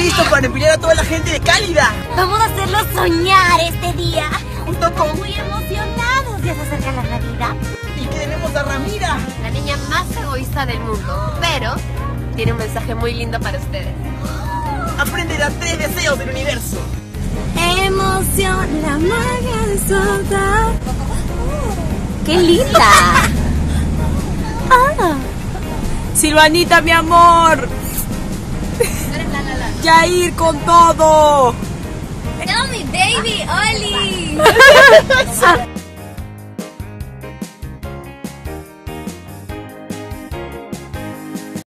listos para empinar a toda la gente de Cálida. Vamos a hacerlo soñar este día. Junto con... Muy emocionados, ya se acerca la Navidad. Y que tenemos a Ramira, La niña más egoísta del mundo, pero tiene un mensaje muy lindo para ustedes. aprende los 3 deseos del universo. Emoción, la magia de soltar. ¡Qué linda! Silvanita, mi amor. Yair con todo. Tell me, baby, Oli.